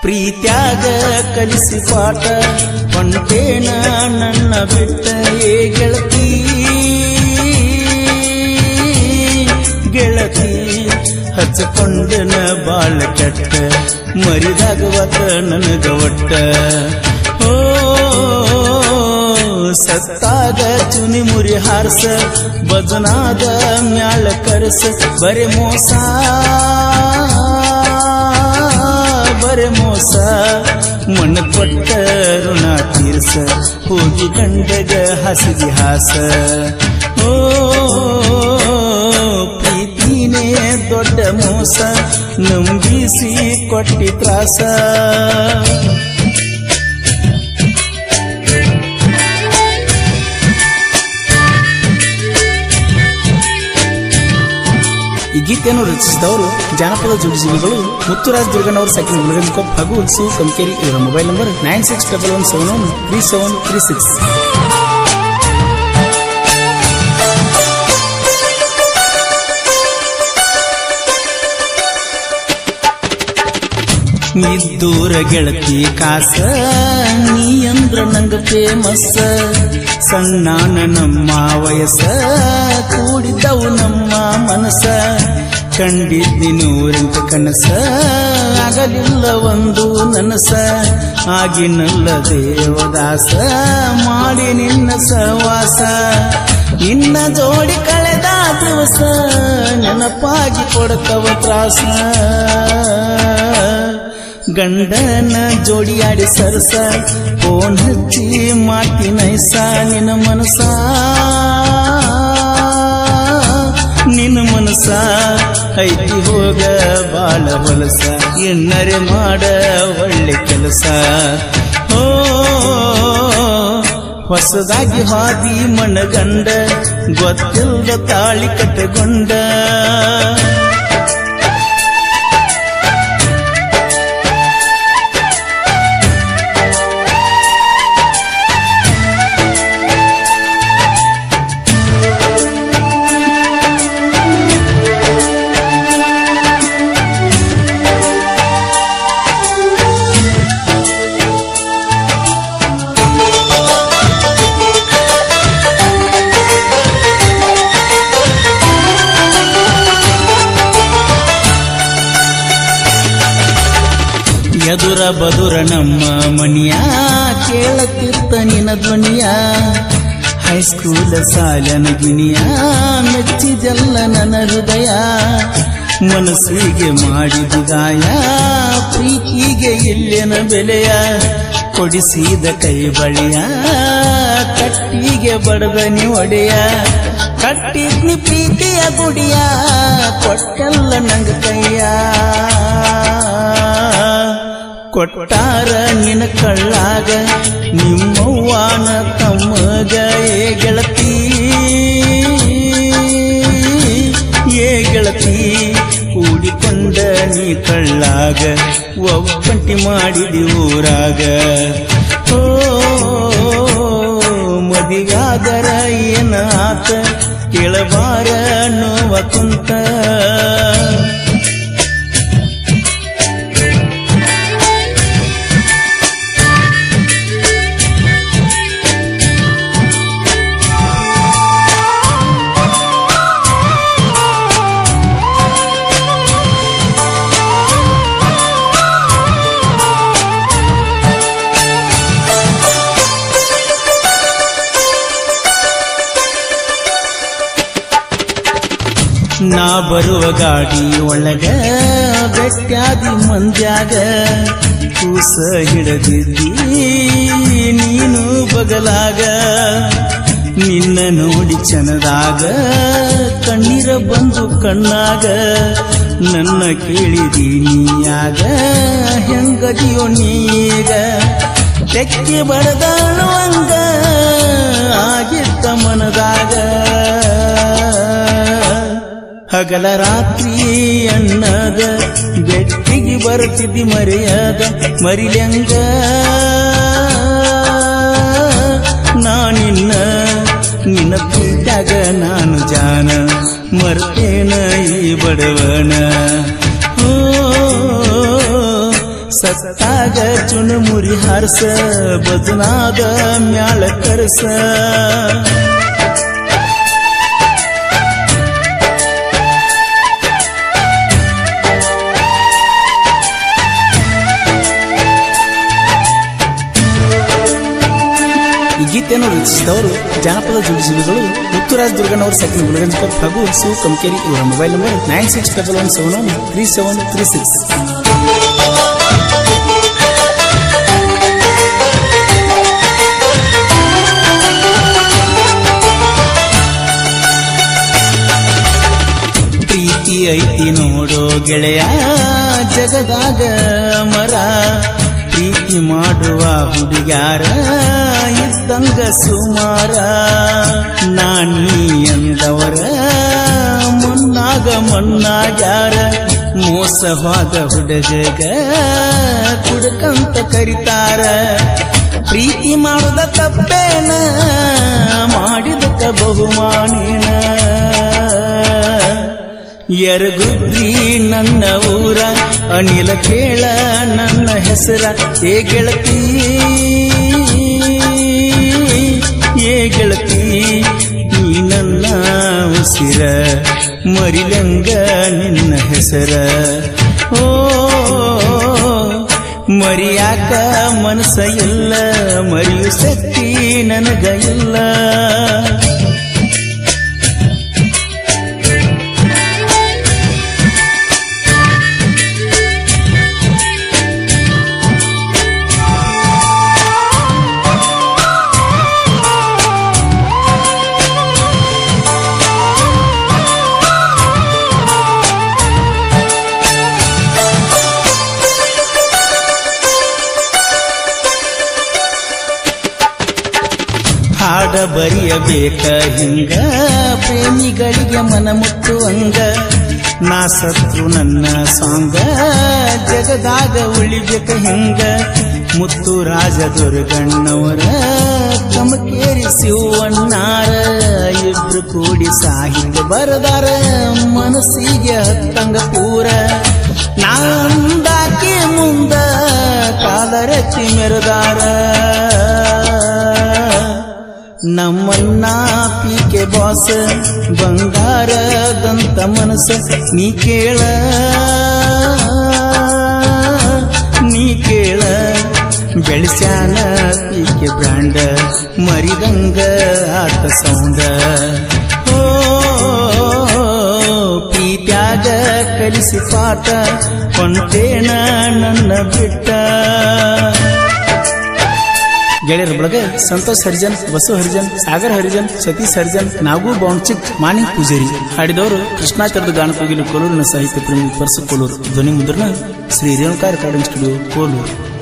ಪ್ರೀತ್ಯಾಗ ಕಲಿಸಿ ಪಾಠ ಹೊಂಟೇನ ನನ್ನ ಬಿಟ್ಟ ಏ ಗೆಳತಿ ಗೆಳತಿ ಹಚ್ಚಿಕೊಂಡನ ಬಾಳ ಕೆಟ್ಟ ಮರಿದಾಗವತ್ತ ನನಗ ಒಟ್ಟ ಓ ಸತ್ತಾಗ ಚುನಿ ಮುರಿ ಹಾರ್ಸ ಬಜನಾದ ಮ್ಯಾಳ ಕರ್ಸ ಬರೆ ಮೋಸ ಬರೆ ಮೋಸ ಮಣ್ಣ ಕೊಟ್ಟ ಋಣ ತೀರ್ಸ ಹೋಗಿ ಗಂಡಗ ಹಸಿದಿ ಹಾಸ ಓ ಪ್ರೀತಿನೇ ದೊಡ್ಡ ಮೋಸ ನಂಬಿಸಿ ಕೊಟ್ಟಿ ತ್ರಾಸ ಈ ಗೀತೆಯನ್ನು ರಚಿಸಿದವರು ಜಾನಪದ ಜೋಡಿಸಿಗಳು ಮುತ್ತುರಾಜ್ ದುರ್ಗನವರು ಸೆಕೆಂಡ್ ಮುಳಗಂಕೊಪ್ಪ ಹಾಗೂ ಶಿವ ಕಂಕೇರಿ. ಇವರ ಮೊಬೈಲ್ ನಂಬರ್ 9611713736. ಇದ್ದೂರ ಗೆಳತಿ ಕಾಸ ನೀ ಅಂದ್ರ ನಂಗ ಫೇಮಸ್ ಸಣ್ಣಾನ ನಮ್ಮ ವಯಸ್ಸ ಕೂಡಿದ್ದವು ನಮ್ಮ ಮನಸ್ಸ ಕಂಡಿದ್ದಿ ನೂರೆಂಟು ಕನಸ ಆಗಲಿಲ್ಲ ಒಂದು ನನಸ ಆಗಿನಲ್ಲ ದೇವದಾಸ ಮಾಡಿ ನಿನ್ನ ಸವಾಸ ಇನ್ನ ಜೋಡಿ ಕಳೆದ ದಿವಸ ನೆನಪಾಗಿ ಕೊಡ್ತವ ತ್ರಾಸ ಗಂಡನ ಜೋಡಿಯಾಡಿ ಸರಸ ಫೋನ್ ಹಚ್ಚಿ ಮಾತಿ ನೈಸ ನಿನ್ನ ಮನಸ ಐತಿ ಹೋಗ ಬಾಳ ಹೊಲಸ ಎನ್ನರೆ ಮಾಡ ಒಳ್ಳೆ ಕೆಲಸ ಓ ಹೊಸದಾಗಿ ಹಾದಿ ಮನಗಂಡ ಗೊತ್ತಿಲ್ಲದ ತಾಳಿ ಕಟ್ಟಗೊಂಡ ಎದುರ ಬದುರ ನಮ್ಮ ಮನಿಯ ಕೇಳತಿರ್ತ ನಿನ ಧ್ವನಿಯ ಹೈಸ್ಕೂಲ ಸಾಲನ ಗಿಣಿಯ ಮೆಚ್ಚಿದೆಲ್ಲ ನನ್ನ ಹೃದಯ ಮನಸ್ಸಿಗೆ ಮಾಡಿದ ಗಾಯ ಪ್ರೀತಿಗೆ ಇಲ್ಲೇನ ಬೆಲೆಯ ಕೊಡಿಸಿದ ಕೈ ಬಳಿಯ ಕಟ್ಟಿಗೆ ಬಡದನಿ ಒಡೆಯ ಕಟ್ಟಿದ್ನಿ ಪ್ರೀತಿಯ ಗುಡಿಯ ಕೊಟ್ಟಲ್ಲ ನಂಗ ಕೈಯ ಕೊಟ್ಟಾರ ನಿನ ಕಳ್ಳಾಗ ನಿಮ್ಮವ್ವಾನ ತಮ್ಮಗ ಏ ಗೆಳತಿ ಏ ಗೆಳತಿ ಕೂಡಿಕೊಂಡ ನೀ ಕಳ್ಳಾಗ ಒಬ್ಬಂಟಿ ಮಾಡಿದಿ ಊರಾಗ ಓ ಮದಿಗಾದರ ಏನ ಆತ ಕೇಳಬಾರ ನೋವ ಕುಂತ ನಾ ಬರುವ ಗಾಡಿ ಒಳಗ ಬೆಟ್ಟಾದಿ ಮಂದ್ಯಾಗ ಕೂಸ ಹಿಡದಿದ್ದಿ ನೀನು ಬಗಲಾಗ ನಿನ್ನ ನೋಡಿ ಚನದಾಗ ಕಣ್ಣೀರ ಬಂದು ಕಣ್ಣಾಗ ನನ್ನ ಕೇಳಿದಿ ನೀಯಾಗ ಹೆಂಗದಿಯೋ ನೀಗ ತೆಕ್ಕಿ ಬಡದಾಳುವಂಗ ಆಗಿತ್ತ ಮನದಾಗ ಹಗಲ ರಾತ್ರಿ ಅನ್ನದ ಬೆಟ್ಟಿಗೆ ಬರ್ತಿದ್ದಿ ಮರೆಯದ ಮರಿಲ್ಯಂಗ ನಾನಿನ್ನ ನಿನ್ನ ಪ್ರೀತ್ಯಾಗ ನಾನು ಜಾನ ಮರ್ತೇನ ಈ ಬಡವನ ಸತ್ತಾಗ ಚುಣುಮುರಿ ಹಾರಸ ಬದುನಾದ ಮ್ಯಾಳ ಕರಸ ಈ ಗೀತೆಯನ್ನು ರಚಿಸಿದವರು ಜಾನಪದ ಜೋಡಿಸುಗಳು ಮುತ್ತುರಾಜ್ ದುರ್ಗಣ್ಣವರ ಸೆಕೆಂಡ್ ಗುಲಗಂಜ್ಕೊಪ್ಪ ಹಾಗೂ ಶಿವ ಕಮಕೇರಿ ಇವರ ಮೊಬೈಲ್ ನಂಬರ್ 9611713736. ಪ್ರೀತಿ ಐತಿ ನೋಡೋ ಗೆಳೆಯ ಜಗದಾಗ ಮರ ಪ್ರೀತಿ ಮಾಡುವ ಹುಡುಗ್ಯಾರ ಇದ್ದಂಗ ಸುಮಾರ ನಾನೀ ಎಂದವರ ಮುನ್ನಾಗ ಮಣ್ಣಾಗ್ಯಾರ ಮೋಸವಾದ ಹುಡುಗಗ ಕುಡುಕಂತ ಕರಿತಾರ ಪ್ರೀತಿ ಮಾಡುದ ತಪ್ಪೇನ ಮಾಡಿದಕ್ಕ ಬಹುಮಾನೇನ ಯರಗುದ್ರಿ ನನ್ನ ಊರ ಅನಿಲ ಕೇಳ ನನ್ನ ಹೆಸರ ಏ ಗೆಳತಿ ಏ ಗೆಳತಿ ನೀ ನನ್ನ ಉಸಿರ ಮರಿಲಂಗ ನಿನ್ನ ಹೆಸರ ಓ ಮರಿಯಾಕ ಮನಸ ಇಲ್ಲ ಮರಿಯು ಶಕ್ತಿ ನನಗ ಇಲ್ಲ ಹಾಡ ಬರೆಯಬೇಕ ಹಿಂಗ ಪ್ರೇಮಿಗಳಿಗೆ ಮನ ಮುಟ್ಟುವಂಗ ನಾ ಸತ್ರು ನನ್ನ ಸಾಂಗ ಜಗದಾಗ ಉಳಿಬೇಕ ಹಿಂಗ ಮುತ್ತುರಾಜ ದುರ್ಗಣ್ಣವರ ಕಮಕೇರಿ ಶಿವಣ್ಣಾರ ಇಬ್ರು ಕೂಡಿ ಸಾಹಿತ್ಯ ಬರದಾರ ಮನಸ್ಸಿಗೆ ಹತ್ತಂಗ ಪೂರ ನಾಂದಾಕಿ ಮುಂದ ಕಾಲರತಿ ಮೆರೆದಾರ ನಮ್ಮನ್ನ ಪೀಕೆ ಬಾಸ ಬಂಗಾರದಂತ ಮನಸ್ಸ ನೀ ಕೇಳ ಬೆಳೆಸ್ಯಾನ ಪೀಕೆ ಬ್ರ್ಯಾಂಡ ಮರಿದಂಗ ಆತ ಸೌಂಡ ಓ ಪ್ರೀತ್ಯಾಗ ಕಲಿಸಿ ಪಾಠ ಕೊಂಟೇನ ನನ್ನ ಬಿಟ್ಟ ಗೆಳೆಯರ ಬಳಗ ಸಂತೋಷ್ ಹರಿಜನ್, ಬಸು ಹರಿಜನ್, ಸಾಗರ್ ಹರಿಜನ್, ಸತೀಶ್ ಹರಿಜನ್, ನಾಗು ಬೌಂಚಿಕ್, ಮಾಣಿಕ್ ಪೂಜಾರಿ. ಹಾಡಿದವರು ಕೃಷ್ಣಾಚಾರ್ಯದ ಗಾನಕೋಗಿಲು ಕೋಲೂರಿನ ಸಾಹಿತ್ಯ ಪ್ರೇಮಿ ಪರ್ಸು ಕೋಲೂರು. ಧ್ವನಿ ಮುದ್ರಣ ಶ್ರೀ ರೇಣುಕಾ ರೆಕಾರ್ಡಿಂಗ್ ಸ್ಟುಡಿಯೋ ಕೋಲೂರು.